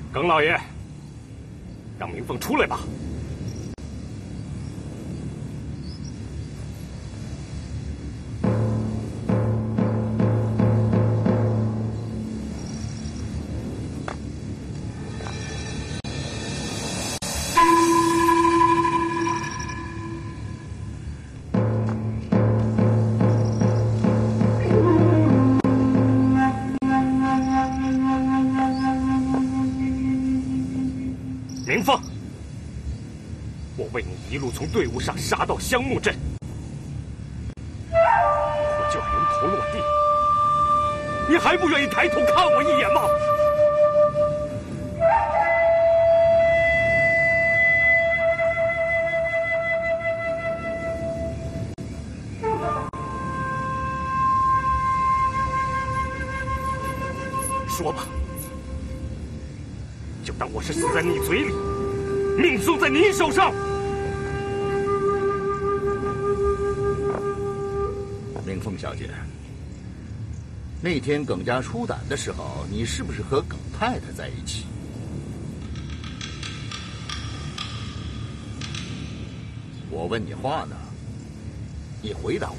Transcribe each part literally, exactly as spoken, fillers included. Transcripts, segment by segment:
耿老爷，让明凤出来吧。明凤，我为你一路从队伍上杀到香木镇，我就要人头落地，你还不愿意抬头看我一眼吗？说吧，就当我是死在你嘴里，命送在你手上。 明凤小姐，那天耿家出胆的时候，你是不是和耿太太在一起？我问你话呢，你回答我。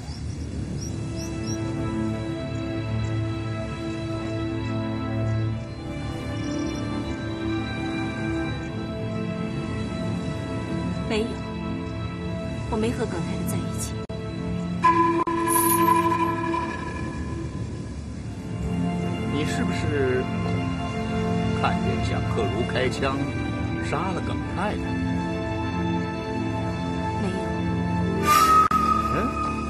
没有，我没和耿太太在一起。 你是不是看见蒋克如开枪杀了耿太太？ 没有。 嗯？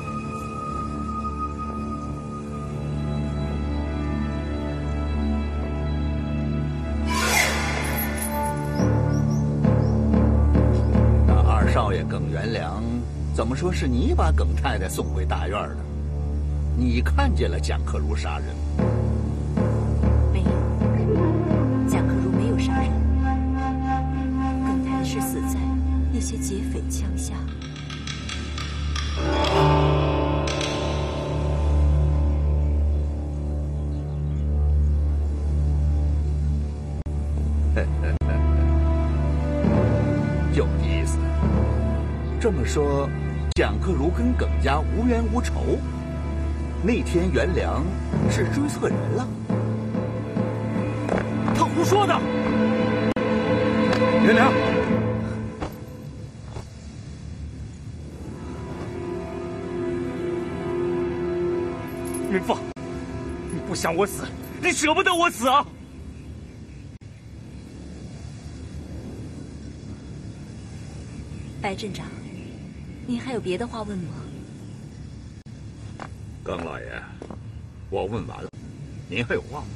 少爷耿元良，怎么说是你把耿太太送回大院的？你看见了蒋克如杀人？ 没有，蒋克如没有杀人，耿太太是死在那些劫匪枪下。 有意思。这么说，蒋克如跟耿家无冤无仇，那天元良是追错人了？ 他胡说的！ 元良， 明凤，你不想我死，你舍不得我死啊！ 白镇长，您还有别的话问吗？ 耿老爷，我问完了，您还有话吗？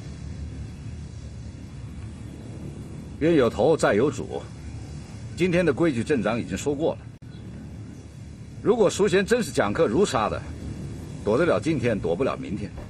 冤有头，债有主。今天的规矩，镇长已经说过了。如果淑贤真是蒋克如杀的，躲得了今天，躲不了明天。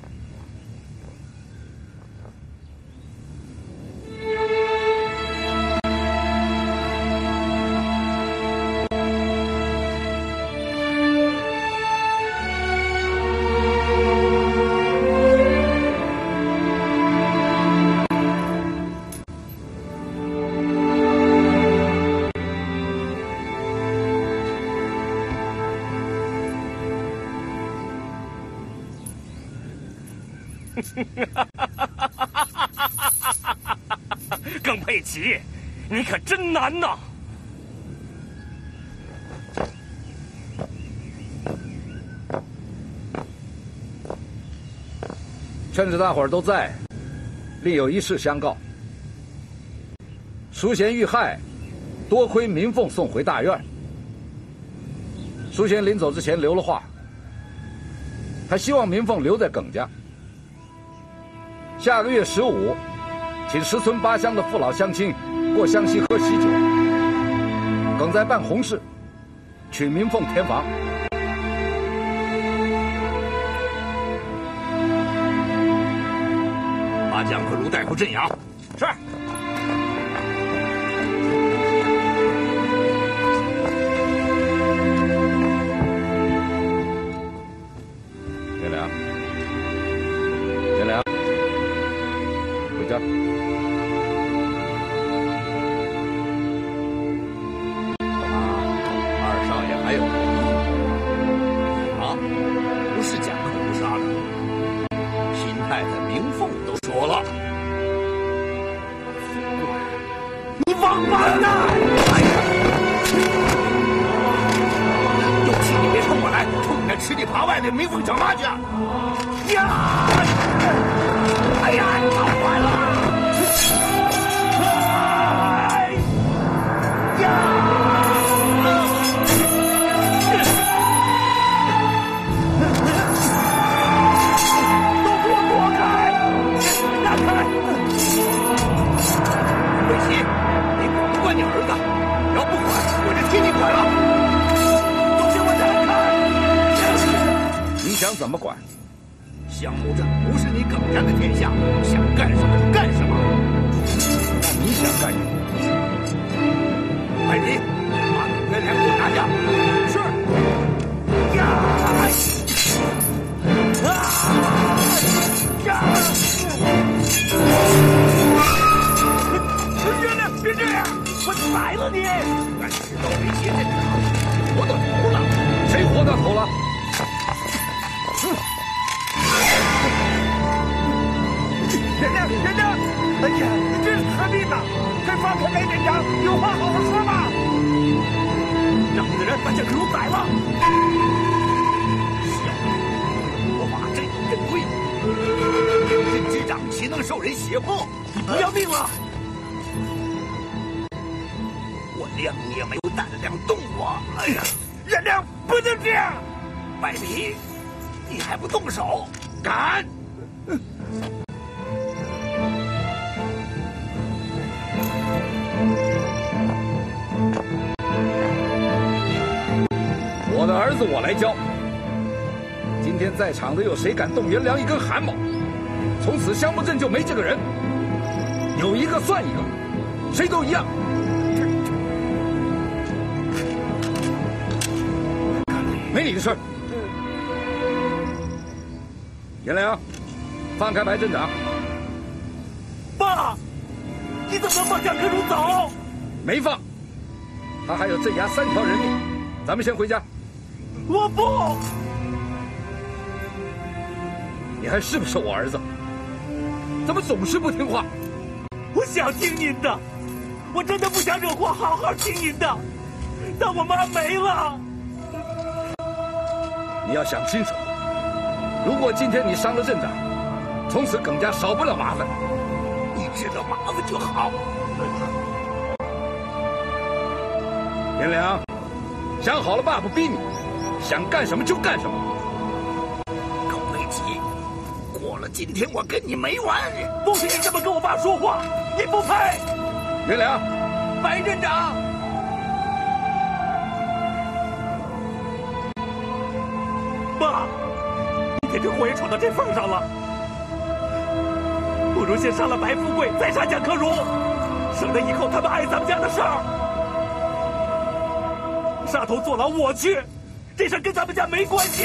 耿佩奇，你可真难呐！ 趁着大伙儿都在，另有一事相告。淑贤遇害，多亏明凤送回大院。淑贤临走之前留了话，还希望明凤留在耿家。下个月十五，请十村八乡的父老乡亲过湘西喝喜酒。耿在办红事，娶明凤填房。 把蒋克如带回镇衙。 是。 元良，元良，回家。 还有啊，不是蒋克如杀的。新太太明凤都说了。 你王八蛋！哎呀！ 有气你别冲我来，冲你那吃里扒外的明凤找妈去！呀！哎呀，搞坏了！哎呀！都给我躲开！让开！魏琪，你管不管你儿子？要不管，我就替你管了。都给我让开！ 你想怎么管？ 项目镇不是你耿家的天下，想干什么就干什么。 那你想干什么？ 百里，把董元良给我拿下。是。呀！啊！呀！月亮，别这样，我宰了你！敢知道威胁镇长，活到头了。 谁活到头了？ 元亮，元亮！哎呀，你这是何必呢？快放开白镇长，有话好好说嘛！让你的人把蒋克如宰了！小子，我法镇有镇规，镇之长岂能受人胁迫？你不要命了！我亮也没有胆量动我！哎呀，元亮不能这样！百里，你还不动手？敢！ 我的儿子我来教。今天在场的有谁敢动元良一根汗毛？从此香木镇就没这个人，有一个算一个，谁都一样。没你的事儿。元良，放开白镇长。 爸，你怎么能放蒋克如走？ 没放，他还有镇衙三条人命，咱们先回家。 我不。 你还是不是我儿子？怎么总是不听话？ 我想听您的，我真的不想惹祸，好好听您的。但我妈没了。 你要想清楚，如果今天你伤了镇长，从此耿家少不了麻烦。 你知道麻烦就好。 元良，想好了，爸不逼你，想干什么就干什么。 耿卫吉，过了今天我跟你没完！ 不许你这么跟我爸说话，你不配！ 元良， 白镇长，爸，今天这祸也闯到这份上了，不如先杀了白富贵，再杀蒋克如，省得以后他们碍咱们家的事儿。杀头坐牢我去，这事跟咱们家没关系。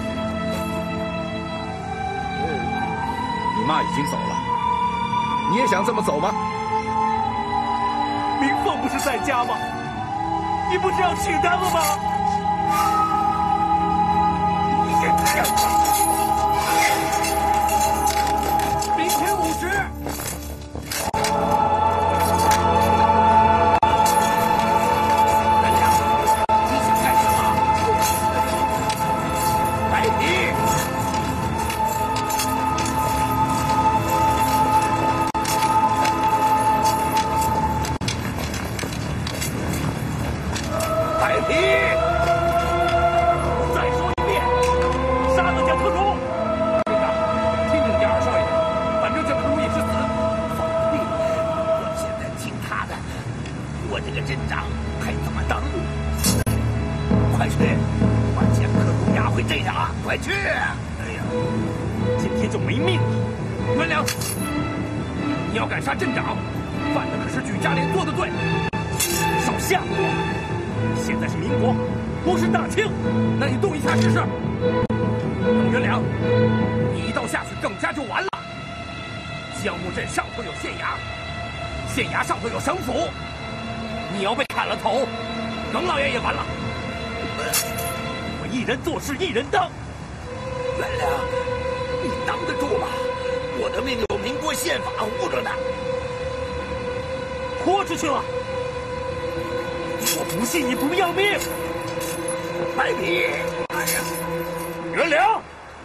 你妈已经走了，你也想这么走吗？ 明凤不是在家吗？你不是要娶她了吗？明天五十。 县衙上头有省府，你要被砍了头，耿老爷也完了。 一人做事一人当。 元良，你当得住吗？我的命有民国宪法护着呢。 豁出去了！我不信你不要命！ 白皮，哎呀， 元良。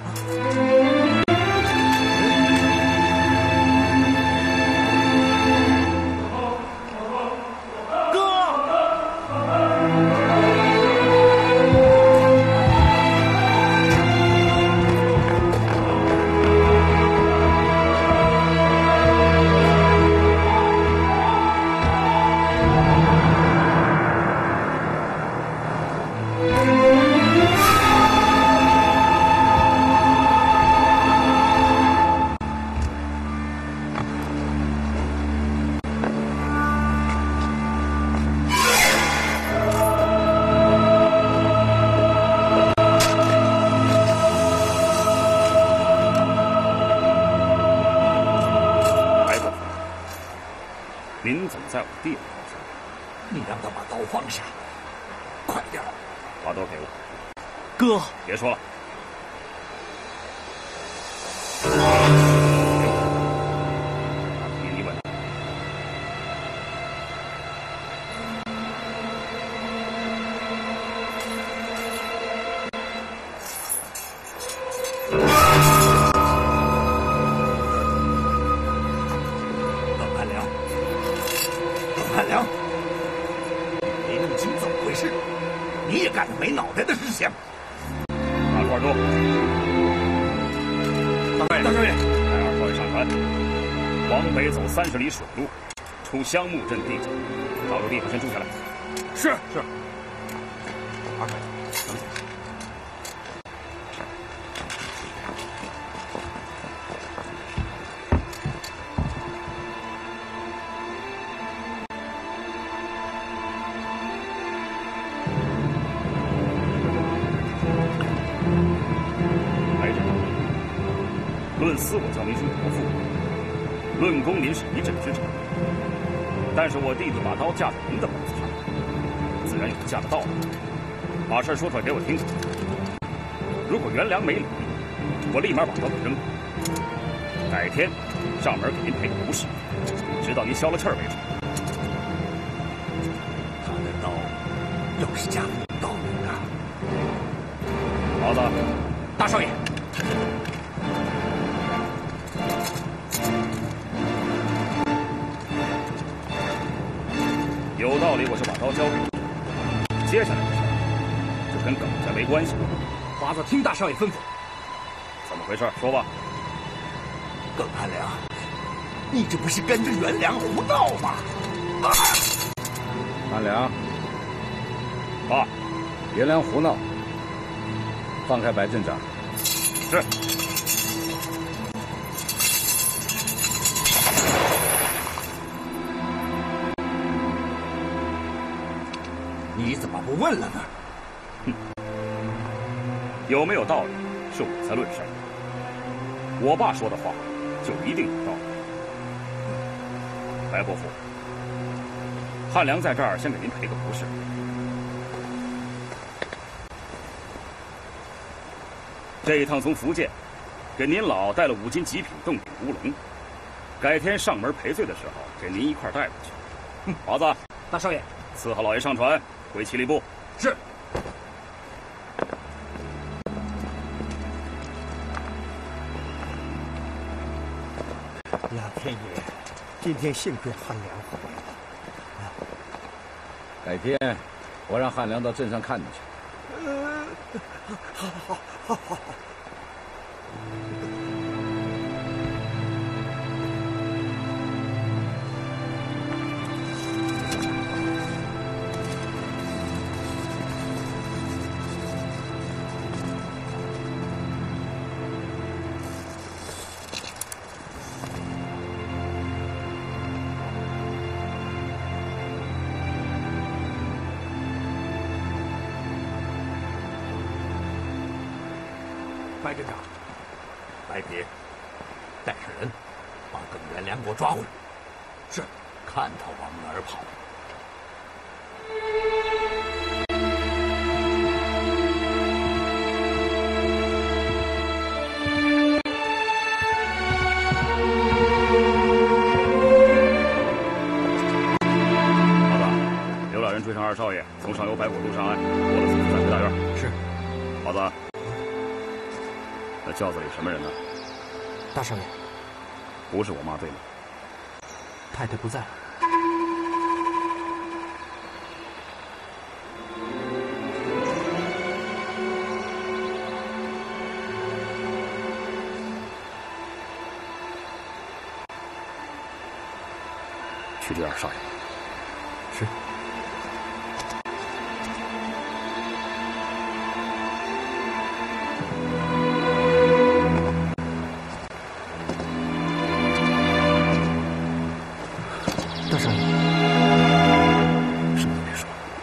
在我地上， 你让他把刀放下，快点， 把刀给我。 哥， 别说了。给你问。 冷汉良，冷汉良，没弄清怎么回事，你也干了没脑袋的事情。 大官住。 大少爷， 带二少爷上船，往北走三十里水路，出香木镇地界，找个地方先住下来。 是是。二少爷，等等。 论私，我叫您是国父；论功，您是一镇之臣。但是我弟弟把刀架在您的脖子上，自然有架的道理。把事说出来给我听听。如果袁良没理，我立马把刀给扔了。改天上门给您赔个不是，直到您消了气儿为止。 他的刀要是架在你刀里呢？ 老子， 大少爷。 有道理，我就把刀交给你。接下来的事就跟耿家没关系了。 华子听大少爷吩咐。 怎么回事？说吧。 耿汉良，你这不是跟着袁良胡闹吗？啊！ 汉良， 爸， 袁良胡闹，放开白镇长。 是。 你怎么不问了呢？ 哼，有没有道理是我在论事儿。我爸说的话就一定有道理。白伯父，汉良在这儿先给您赔个不是。这一趟从福建给您老带了五斤极品冻顶乌龙，改天上门赔罪的时候给您一块带回去。华子， 大少爷， 伺候老爷上船。回七里部。 是。 老天爷，今天幸亏汉良回来了。 改天我让汉良到镇上看你去。 呃，好好好好好。 白镇长，白皮，带上人，把耿元良给我抓回来。是，看他往哪儿跑。 老子，那轿子里什么人呢？ 大少爷， 不是我妈对吗？ 太太不在了。 去接二少爷。 是。大少爷， 什么都别说。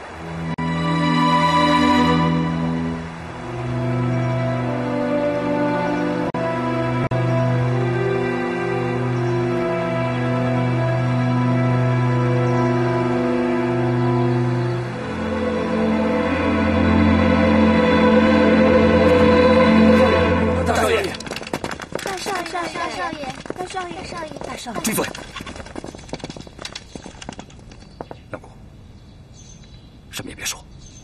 大少爷， 大少爷，大少爷，大少爷，少爷，大少爷， 闭嘴！杨谷，什么也别说。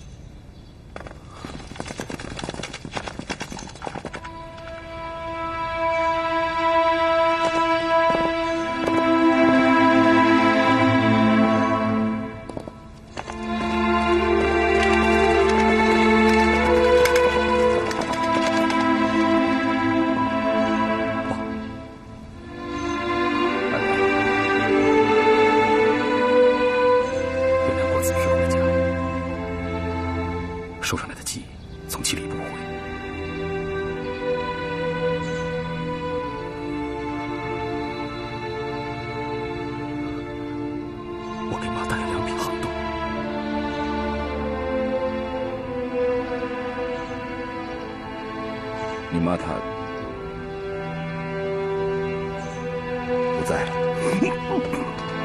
收上来的记忆，从其里不回。我给妈带了两匹好盾。 你妈她不在了。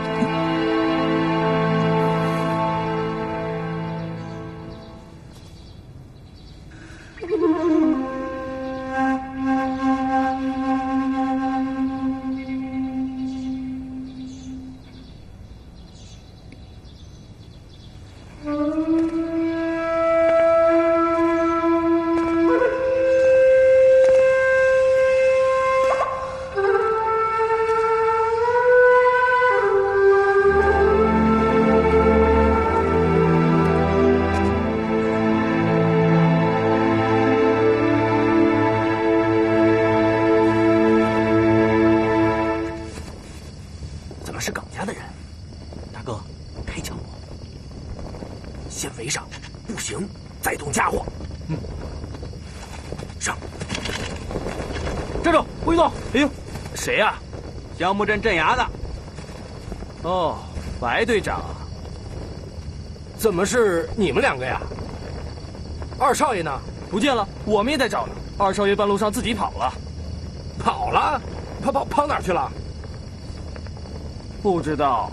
是耿家的人，大哥，太强了！先围上，不行再动家伙。嗯，上！ 站住！不许动！哎呦，谁呀、啊？香木镇镇衙的。哦，白队长啊。 怎么是你们两个呀？二少爷呢？ 不见了，我们也在找呢。二少爷半路上自己跑了。 跑了？跑跑跑哪儿去了？ 不知道。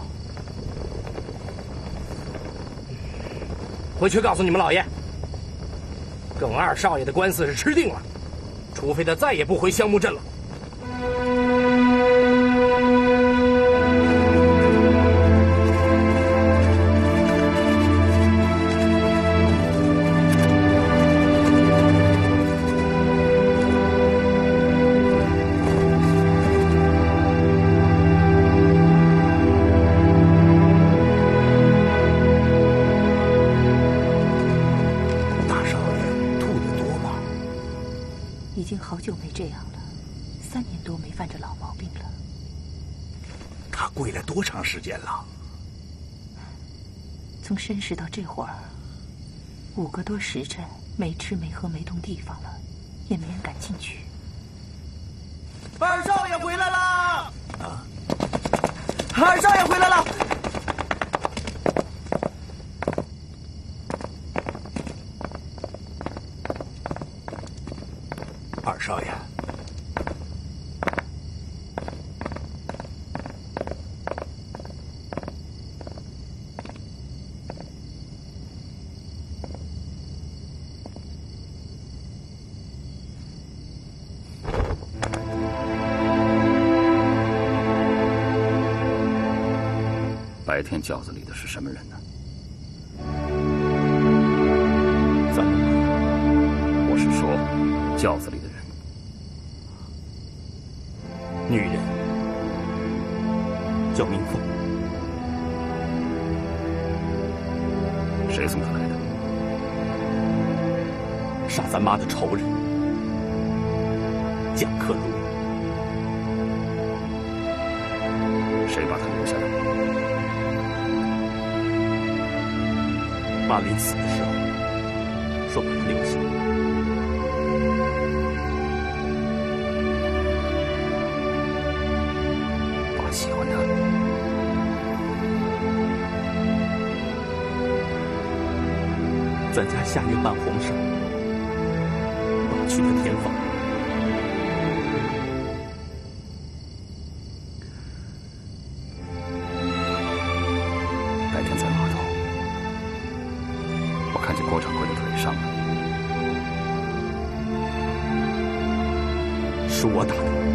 回去告诉你们老爷，耿二少爷的官司是吃定了，除非他再也不回香木镇了。 已经好久没这样了，三年多没犯这老毛病了。 他跪了多长时间了？ 从申时到这会儿，五个多时辰，没吃没喝没动地方了，也没人敢进去。 二少爷回来了！ 啊！ 二少爷回来了！ 二少爷， 白天轿子里的是什么人呢？ 怎么了？ 我是说。 轿子里的人，女人叫明凤。谁送她来的？杀咱妈的仇人蒋克如。谁把她留下来？妈临死的时候说把她留下。爸喜欢她。咱家下月办红事，我去他田房。白天在码头，我看见郭掌柜的腿伤了，是我打的。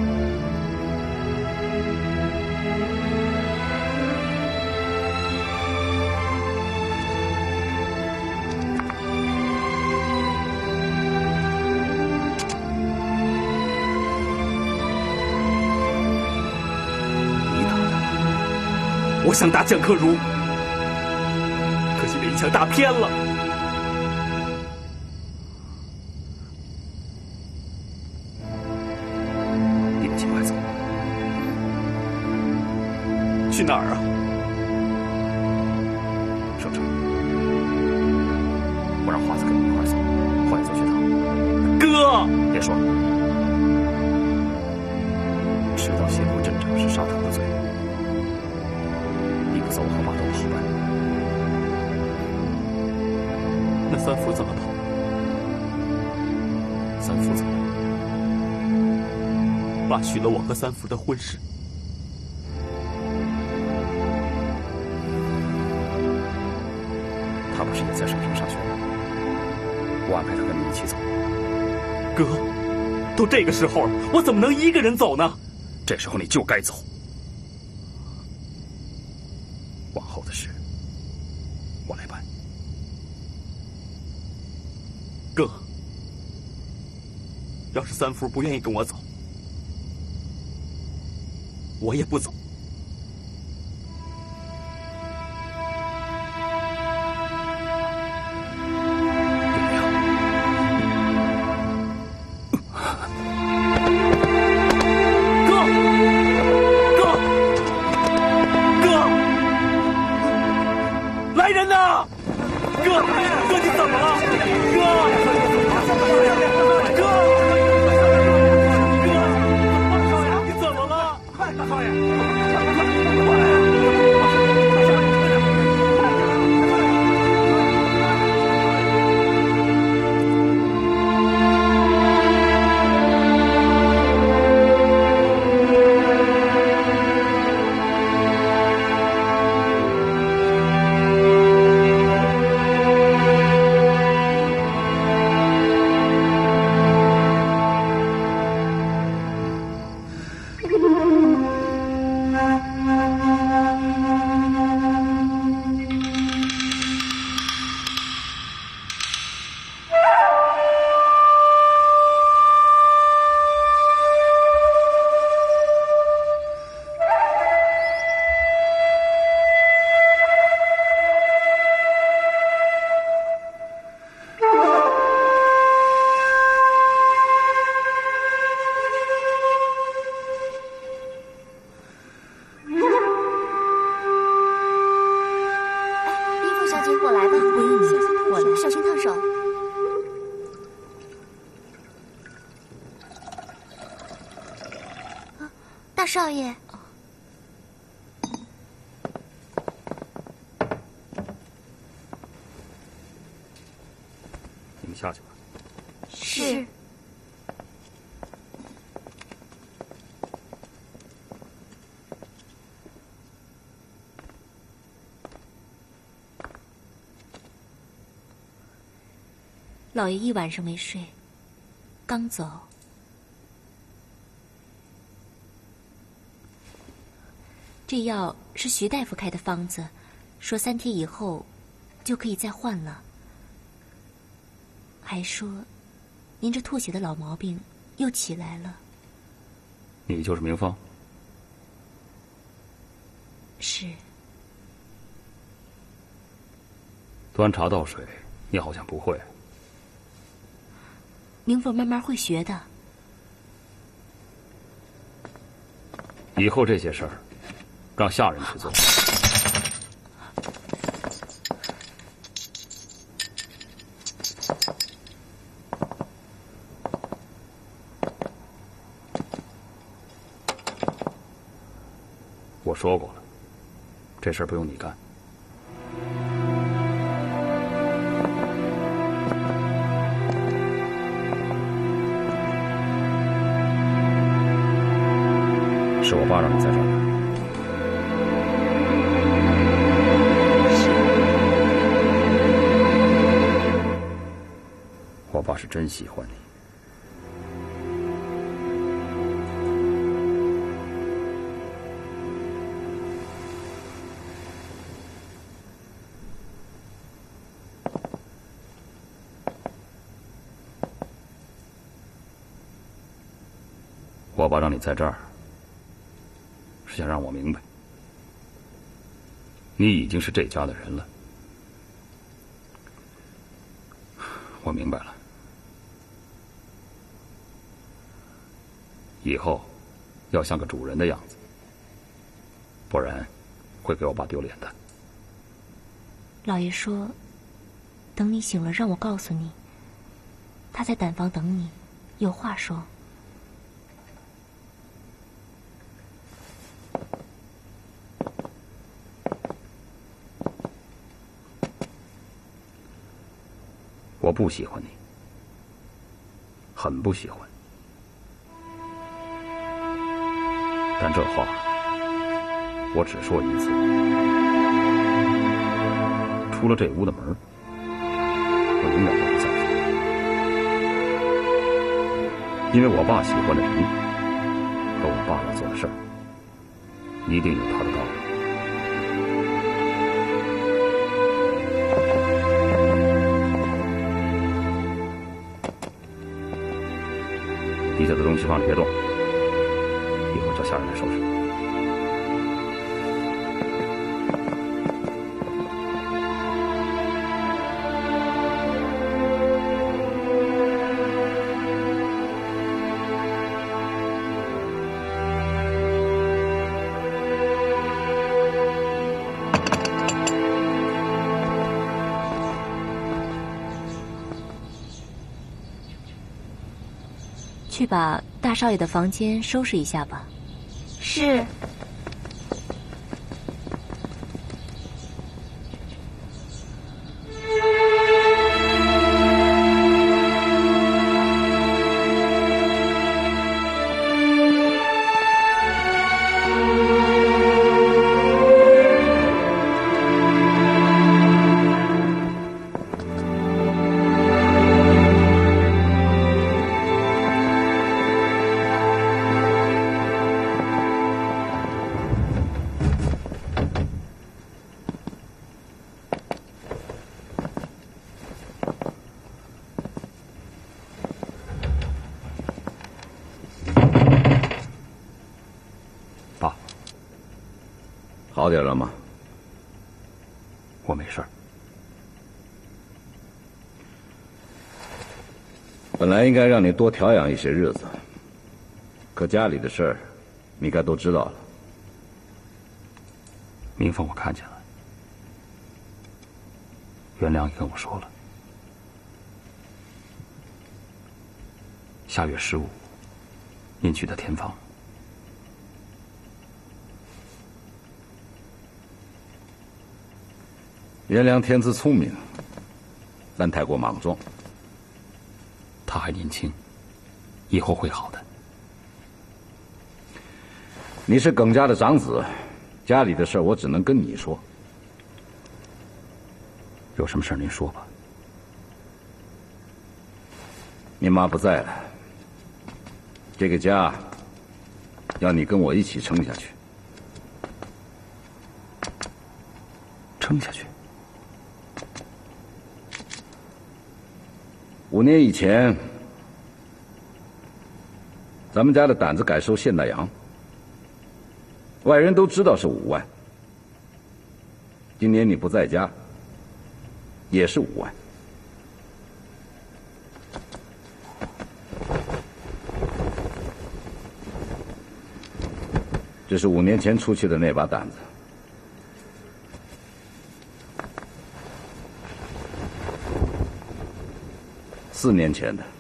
我想打蒋克如，可惜被一枪打偏了。你们尽快走。去哪儿啊？省城。我让华子跟你一块走，后来做学堂。哥，别说了。迟到胁迫镇长是杀头的罪。走好码头好办。那三福怎么跑？三福怎么了？爸许了我和三福的婚事。他不是也在省城上学吗？我安排他跟你一起走。哥，都这个时候了，我怎么能一个人走呢？这时候你就该走。往后的事，我来办。哥，要是三福不愿意跟我走，我也不走。 少爷， 你们下去吧。 是。 老爷一晚上没睡，刚走。这药是徐大夫开的方子，说三天以后就可以再换了。还说您这吐血的老毛病又起来了。 你就是明凤？ 是。 端茶倒水，你好像不会。 明凤慢慢会学的。 以后这些事儿，让下人去做。我说过了，这事儿不用你干。是我爸让你在这儿的。我爸是真喜欢你。我爸让你在这儿，是想让我明白，你已经是这家的人了。我明白了，以后要像个主人的样子，不然会给我爸丢脸的。 老爷说，等你醒了，让我告诉你，他在掸房等你，有话说。 我不喜欢你，很不喜欢。但这话我只说一次，出了这屋的门，我永远都不再说。因为我爸喜欢的人和我爸要做的事儿，一定有他的道理。地下的东西放着别动，一会儿叫下人来收拾。 去把大少爷的房间收拾一下吧。 是。 好点了吗？ 我没事儿。 本来应该让你多调养一些日子，可家里的事儿，你该都知道了。 明凤我看见了，袁良也跟我说了，下月十五，您去的天房。 袁良天资聪明，但太过莽撞。 他还年轻，以后会好的。 你是耿家的长子，家里的事我只能跟你说。 有什么事您说吧。 你妈不在了，这个家要你跟我一起撑下去。 撑下去。 五年以前， 咱们家的胆子改收现大洋，外人都知道是五万。今年你不在家，也是五万。这是五年前出去的那把胆子，四年前的，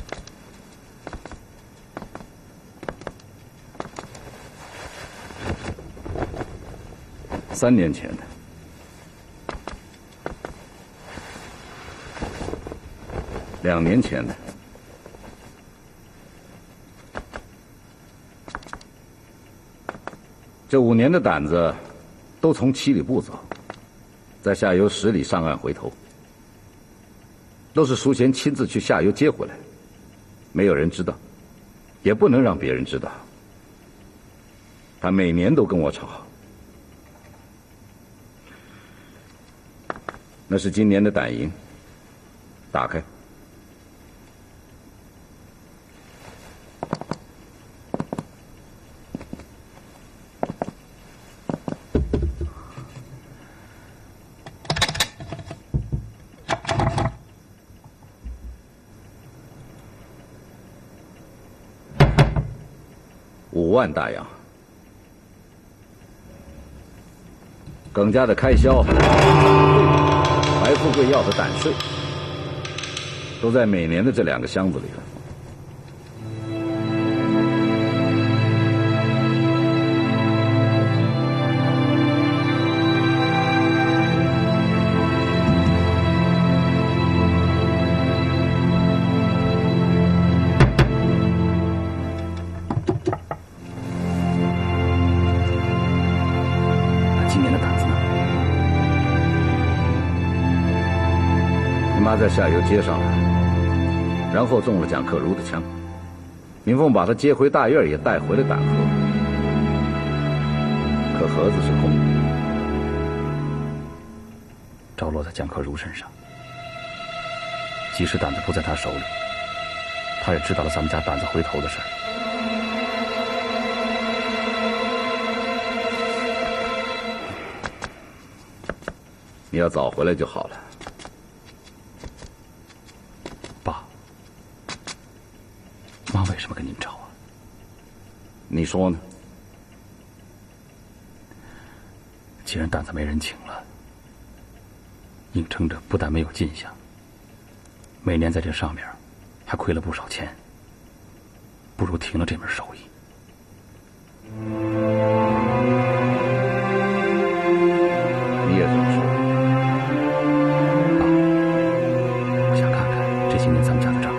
三年前的，两年前的。这五年的胆子，都从七里步走，在下游十里上岸回头，都是淑贤亲自去下游接回来，没有人知道，也不能让别人知道。他每年都跟我吵，那是今年的胆银，打开。五万大洋，耿家的开销，白富贵要的胆税，都在每年的这两个箱子里了。在下游接上了，然后中了蒋克如的枪，明凤把他接回大院，也带回了胆盒，可盒子是空的， 着落在蒋克如身上。即使胆子不在他手里，他也知道了咱们家胆子回头的事儿。 你要早回来就好了。 妈为什么跟您吵啊？ 你说呢？ 既然胆子没人请了，硬撑着不但没有进项，每年在这上面还亏了不少钱，不如停了这门手艺。 你也这么说？ 爸，我想看看这些年咱们家的账。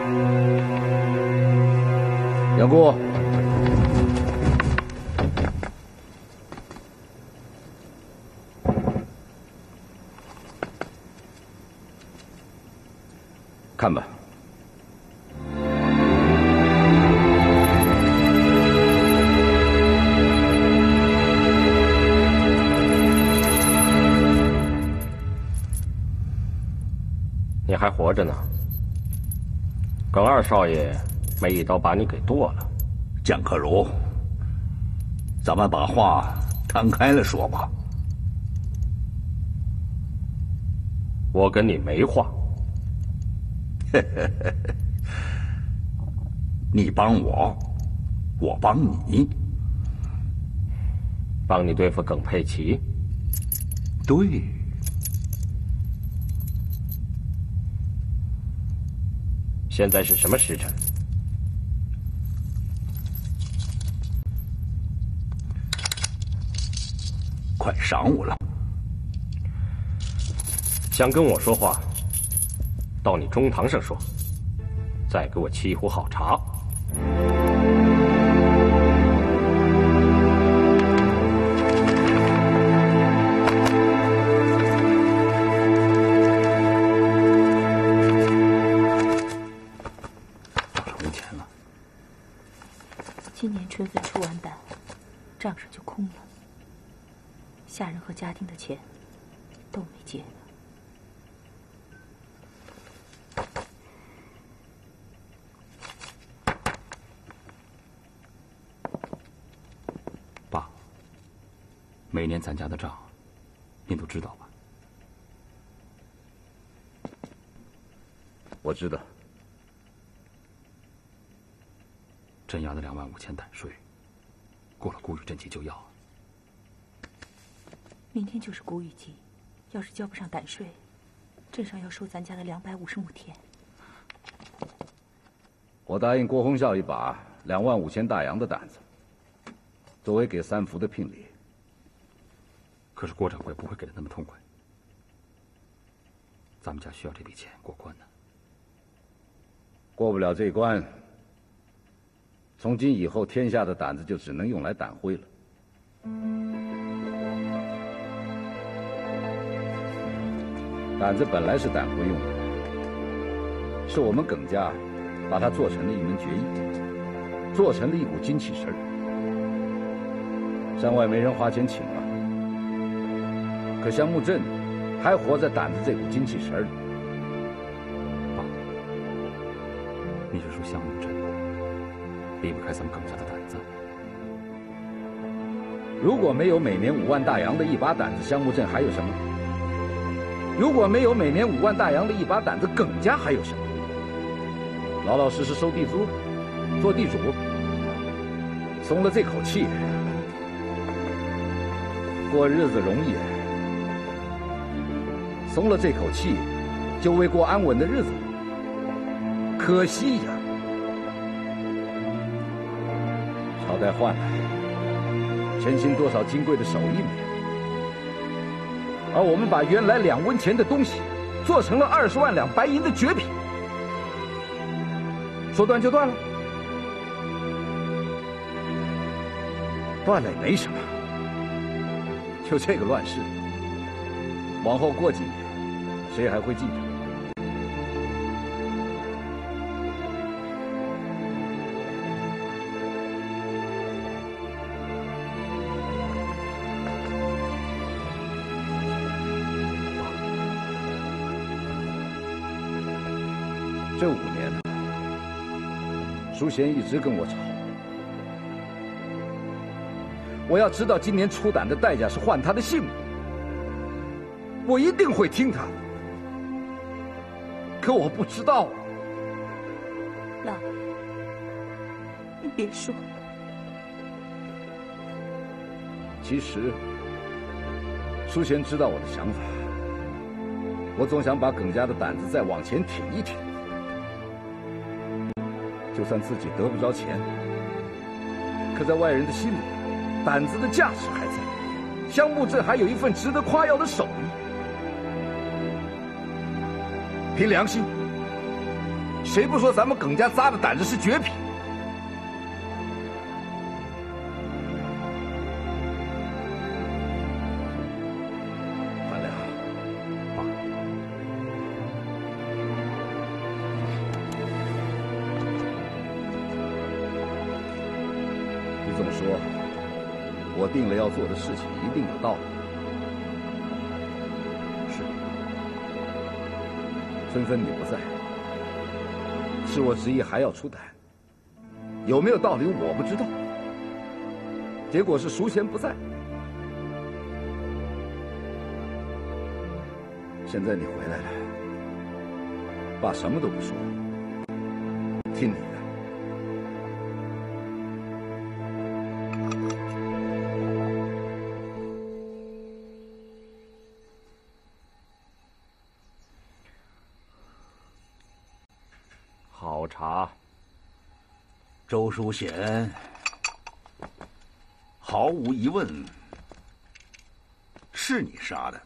杨姑，看吧。 你还活着呢，耿二少爷没一刀把你给剁了。 蒋克如，咱们把话摊开了说吧。 我跟你没话。 你帮我，我帮你。 帮你对付耿佩奇。 对。 现在是什么时辰？ 快晌午了。 想跟我说话，到你中堂上说。再给我沏一壶好茶。 今年春分出完胆，账上就空了，下人和家丁的钱都没结呢。 每年咱家的账，您都知道吧？ 我知道。 镇衙的两万五千胆税，过了谷雨镇期就要。 明天就是谷雨季，要是交不上胆税，镇上要收咱家的两百五十亩田。 我答应郭洪孝一把两万五千大洋的胆子，作为给三福的聘礼。 可是郭掌柜不会给的那么痛快，咱们家需要这笔钱过关呢。 过不了这关，从今以后天下的胆子就只能用来胆灰了。胆子本来是胆灰用的，是我们耿家把它做成了一门绝艺，做成了一股精气神儿。山外没人花钱请啊，可香木镇还活在胆子这股精气神儿里。 爸，你是说香木镇离不开咱们耿家的胆子？ 如果没有每年五万大洋的一把胆子，香木镇还有什么？如果没有每年五万大洋的一把胆子，耿家还有什么？老老实实收地租，做地主，松了这口气，过日子容易；松了这口气，就为过安稳的日子。可惜呀，朝代换了，全新多少金贵的手艺没有。而我们把原来两文钱的东西，做成了二十万两白银的绝品。说断就断了，断了也没什么。就这个乱世，往后过几年，谁还会记着？这五年呢，淑贤一直跟我吵，我要知道今年出胆的代价是换他的性命，我一定会听他的。可我不知道啊。 老，你别说。 其实，淑贤知道我的想法，我总想把耿家的胆子再往前挺一挺。就算自己得不着钱，可在外人的心里，胆子的价值还在，香木镇还有一份值得夸耀的手艺。凭良心，谁不说咱们耿家扎的胆子是绝品？范良，爸。你这么说，我定了要做的事情一定有道理。是，纷纷你不在，是我执意还要出胆，有没有道理我不知道。结果是淑贤不在，现在你回来了，爸什么都不说，听你的。 好茶。 周淑贤，毫无疑问是你杀的。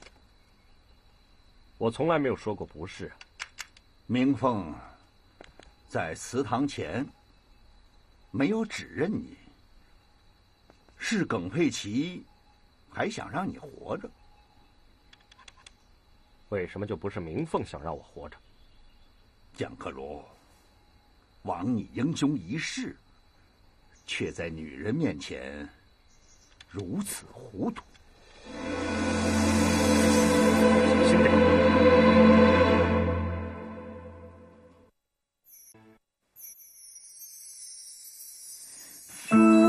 我从来没有说过不是。 明凤在祠堂前没有指认你，是耿佩奇还想让你活着。 为什么就不是明凤想让我活着？ 蒋克如，枉你英雄一世，却在女人面前如此糊涂。 小心点。 风